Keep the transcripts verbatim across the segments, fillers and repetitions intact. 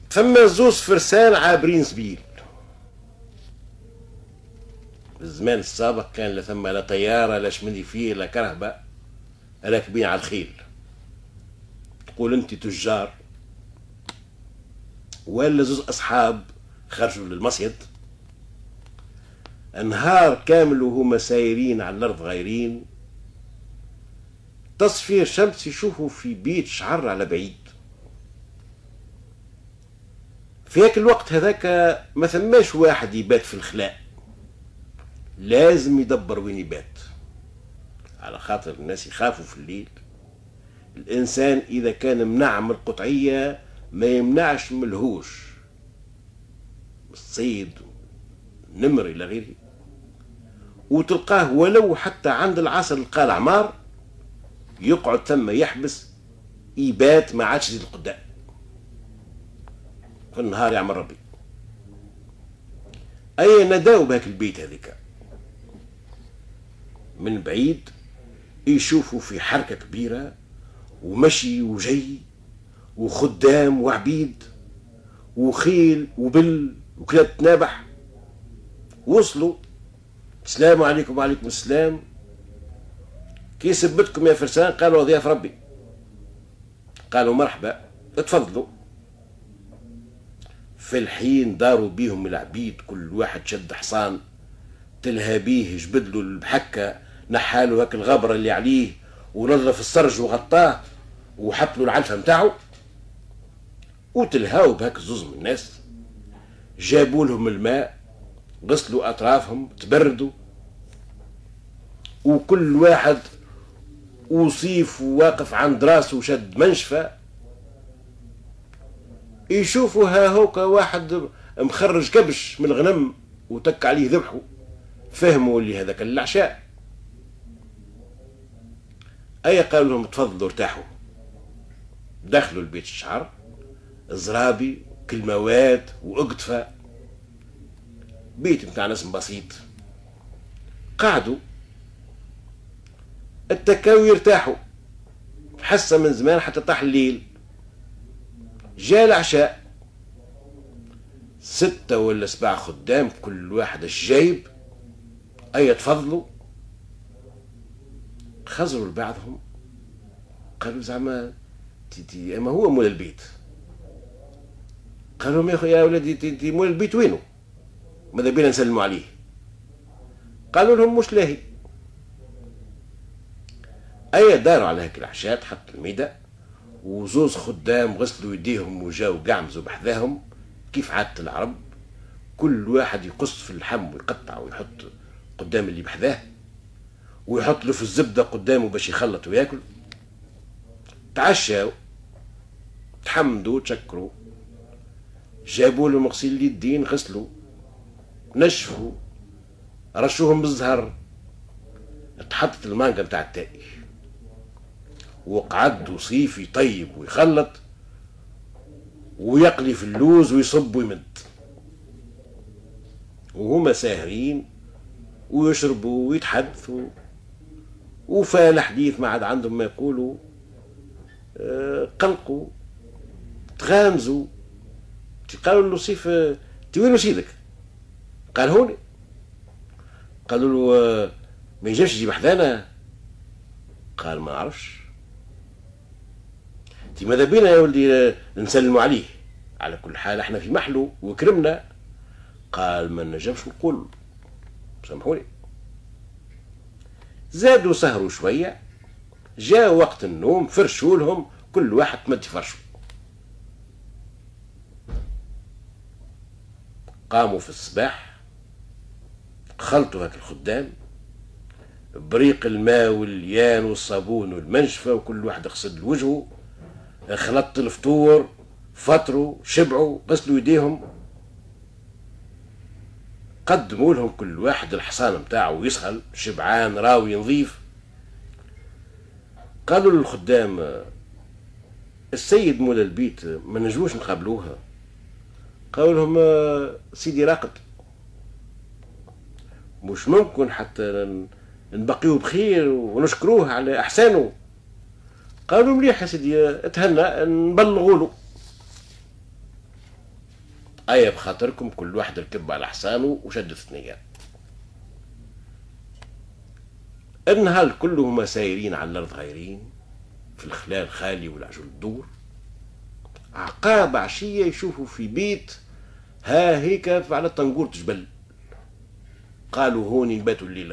ثم زوز فرسان عابرين سبيل. في الزمان السابق كان لا ثم لا طياره لا شمندي فيه لا كرهبه، راكبين على الخيل. تقول انت تجار ولا زوز اصحاب خرجوا للمصيد، نهار كامل وهما سايرين على الارض غايرين، تصفير شمس يشوفوا في بيت شعر على بعيد. في هاك الوقت هذاك ما ثماش واحد يبات في الخلاء، لازم يدبر وين يبات، على خاطر الناس يخافوا في الليل. الانسان اذا كان منع من القطعيه ما يمنعش من الهوش، الصيد نمر الى غيره، وتلقاه ولو حتى عند العصر لقى العمار يقعد ثم يحبس يبات، ما عادش يزيد القدام في النهار يعمل ربي. اي نداو بهاك البيت هذيك من بعيد، يشوفوا في حركه كبيره ومشي وجي وخدام وعبيد وخيل وبل وكلاب تنابح. وصلوا، السلام عليكم. وعليكم السلام. كي سبتكم يا فرسان؟ قالوا ضياف ربي. قالوا مرحبا اتفضلوا. في الحين داروا بيهم العبيد، كل واحد شد حصان تلهى بيه، جبدلوا البحكة، نحالوا هاك الغبرة اللي عليه ونظف السرج وغطاه وحطلوا العنفة متاعه، وتلهاوا بهاك الزوز من الناس. جابوا لهم الماء، غسلوا أطرافهم، تبردوا، وكل واحد وصيف واقف عند راسه شد منشفة. يشوفوا ها هوكا واحد مخرج كبش من الغنم وتك عليه ذبحه، فهموا اللي هذاك العشاء. أي قالوا لهم تفضلوا ارتاحوا. دخلوا البيت الشعر، زرابي كلموات وأقطفة، بيت متاع ناس بسيط. قعدوا اتكاو يرتاحوا، حسه من زمان حتى طاح الليل. جاء العشاء، ستة ولا سبعة خدام كل واحد الجايب. أي تفضلوا. خزروا لبعضهم، قالوا زعما اما هو مول البيت. قالوا يا ولدي تي مول البيت وينه؟ ماذا بينا نسلموا عليه؟ قالوا لهم مش لاهي. أي داروا على هيك العشاء، حط الميدة وزوز خدام غسلوا يديهم وجاو قعمزوا بحذاهم كيف عادة العرب. كل واحد يقص في اللحم ويقطع ويحط قدام اللي بحذاه، ويحط له في الزبدة قدامه باش يخلط وياكل. تعشاو، تحمدوا، تشكروا، جابوا له مغسيل اليدين، غسلوا، نشفوا، رشوهم بالزهر، تحطت المانجا بتاع التاي، وقعد وصيف يطيب ويخلط ويقلي في اللوز ويصب ويمد، وهما ساهرين ويشربوا ويتحدثوا. وفال حديث ما عاد عندهم ما يقولوا. أه قلقوا، تغامزوا. قالوا له صيف تي وين سيدك؟ قال هوني. قالوا له ما يجيش يجيب حذانا؟ قال ما نعرفش. تي ماذا بينا يا ولدي نسلموا عليه؟ على كل حال احنا في محلو وكرمنا. قال ما نجمش نقول، سامحوني. زادوا سهروا شوية، جاء وقت النوم، فرشوا لهم كل واحد تمد فرشه. قاموا في الصباح، خلطوا هاك الخدام بريق الماء والليان والصابون والمنشفة، وكل واحد غسل وجهه، خلطت الفطور، فطروا، شبعوا، غسلوا يديهم، قدموا لهم كل واحد الحصان متاعه يسخل شبعان راوي نظيف. قالوا للخدام السيد مول البيت ما نجوش نقابلوها. قالوا لهم سيدي راقد، مش ممكن حتى نبقيه بخير ونشكروه على احسانه. قالوا مليح يا سيدي اتهنى نبلغوا له. أيا بخاطركم كل واحد ركب على حصانه وشد ثنية. النهار كله هما سايرين على الأرض غايرين في الخلال الخالي والعجول الدور. عقاب عشية يشوفوا في بيت ها هيك على طنقورة جبل، قالوا هوني نباتوا الليلة.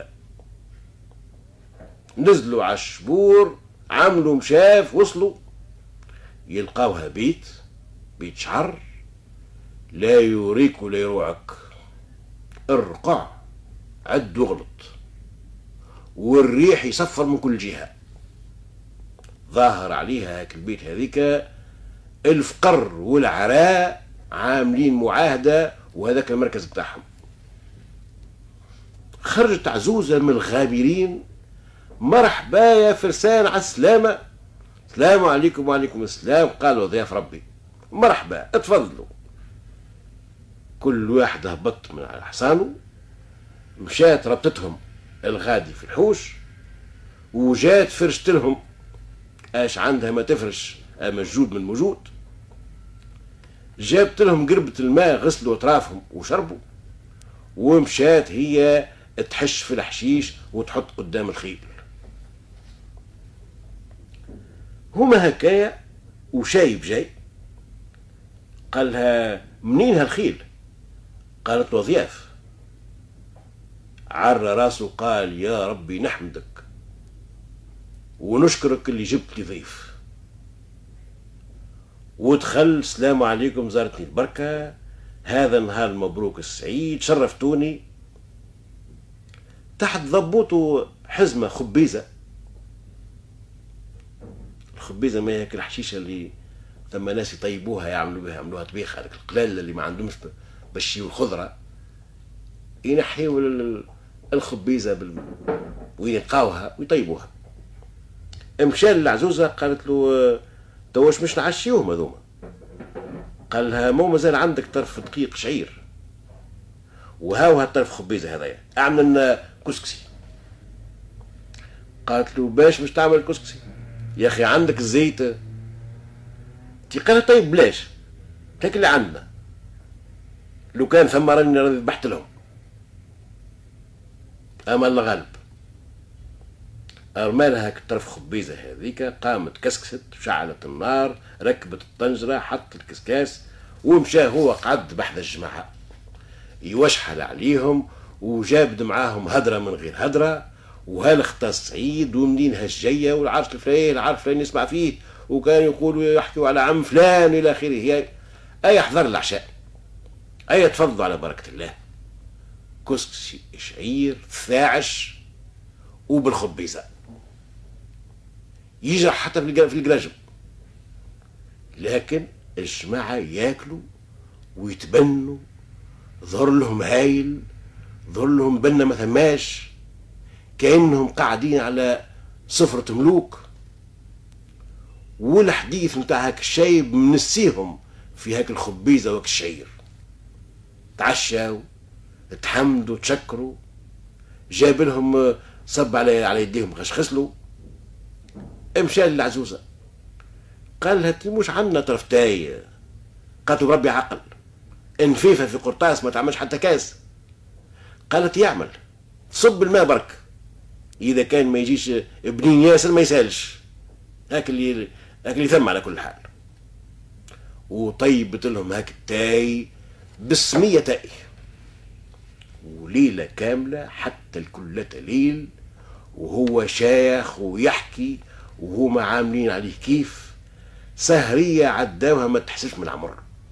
نزلوا على الشبور، عملوا مشاف، وصلوا يلقاوها بيت بيت شعر لا يوريك ولا يروعك، الرقع عد وغلط والريح يصفر من كل جهة. ظاهر عليها هاك البيت هذيك الفقر والعراء عاملين معاهدة وهذاك المركز بتاعهم. خرجت عزوزة من الغابرين، مرحبا يا فرسان على السلامة. السلام عليكم. وعليكم السلام. قالوا ضياف ربي مرحبا اتفضلوا. كل واحد هبط من على حصانه، مشات ربطتهم الغادي في الحوش وجات فرشت لهم اش عندها ما تفرش موجود من موجود. جابت لهم قربة الماء غسلوا اطرافهم وشربوا، ومشات هي تحش في الحشيش وتحط قدام الخيل. هما هكايا وشايب جاي. قالها منين هالخيل؟ قالت له ضياف. عر راسه قال يا ربي نحمدك ونشكرك اللي جبت لي ضيف. ودخل السلام عليكم زارتني البركة، هذا نهار المبروك السعيد، شرفتوني. تحت ضبوطه حزمة خبيزة. الخبيزة ما هيك الحشيشة اللي ثم ناس يطيبوها يعملوا بها يعملوها طبيخ، هذاك القلال اللي ما عندهمش بشيو الخضرة ينحيوا الخبيزة بال... وين يلقاوها ويطيبوها. مشى للعزوزة قالت له توش مش نعشيوهم هذوما؟ قال لها مو مازال عندك طرف دقيق شعير وهاو هالطرف خبيزة هذايا، اعمل لنا كسكسي. قالت له باش مش تعمل كسكسي يا اخي عندك الزيت؟ قال طيب بلاش هيك اللي عندنا، لو كان ثم راني ذبحت لهم. اما الله غالب. ارمالها هاك الطرف خبيزه هذيك، قامت كسكست شعلت النار، ركبت الطنجره، حط الكسكاس ومشى هو قعد بحذا الجماعه يوشحل عليهم، وجاب معاهم هدره من غير هدره، وهالخطا سعيد ومنين هالجيه والعرس الفلاني العرس الفلاني نسمع فيه، وكان يقولوا يحكوا على عم فلان الى اخره. هي اي احضر العشاء، اي تفضلوا على بركه الله. كسكسي شعير ثاعش وبالخبيزه يجرح حتى في القراجم. لكن الجماعه ياكلوا ويتبنوا، ظهر لهم هايل، ظهر لهم بنا ما ثماش، كانهم قاعدين على سفرة ملوك. والحديث نتاع هاك الشايب منسيهم في هاك الخبيزه وهاك الشعير. تعشاو تحمدوا تشكروا، جاب لهم صب على على يديهم غسلوا. مشى للعزوزه قال لها مش عندنا طرفتاي. قالت ربي عقل، انفيفه في قرطاس ما تعملش حتى كاس. قالت يعمل صب الماء برك، اذا كان ما يجيش بنين ياسر ما يسالش. هاك اللي هاك اللي ثم على كل حال. وطيبت لهم هاك التاي بالسمية تاي، وليلة كاملة حتى الكلة ليل وهو شايخ ويحكي وهما عاملين عليه كيف. سهرية عداوها ما تحسش من عمر.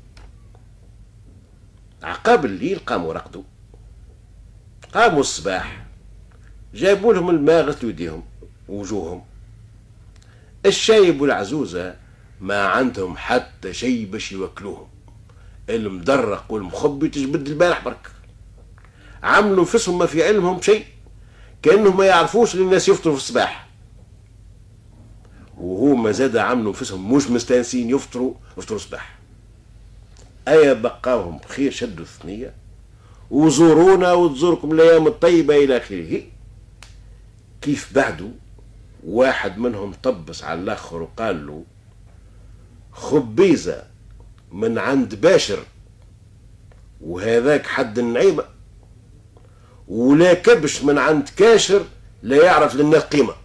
عقاب الليل قاموا رقدوا، قاموا الصباح جابوا لهم الماء غسلوا يديهم ووجوههم. الشايب والعزوزة ما عندهم حتى شيء باش يوكلوهم، المدرق والمخبي تجبد البارح برك. عملوا نفسهم ما في علمهم شيء، كأنهم ما يعرفوش ان الناس يفطروا في الصباح، وهما زاد عملوا نفسهم مش مستانسين يفطروا يفطروا الصباح. ايا بقاوهم بخير، شدوا الثنية وزورونا وتزوركم الايام الطيبة الى اخره. كيف بعدوا واحد منهم طبس على الاخر وقال له خبيزة من عند باشر وهذاك حد النعيمة. ولا كبش من عند كاشر لا يعرف للناس قيمة.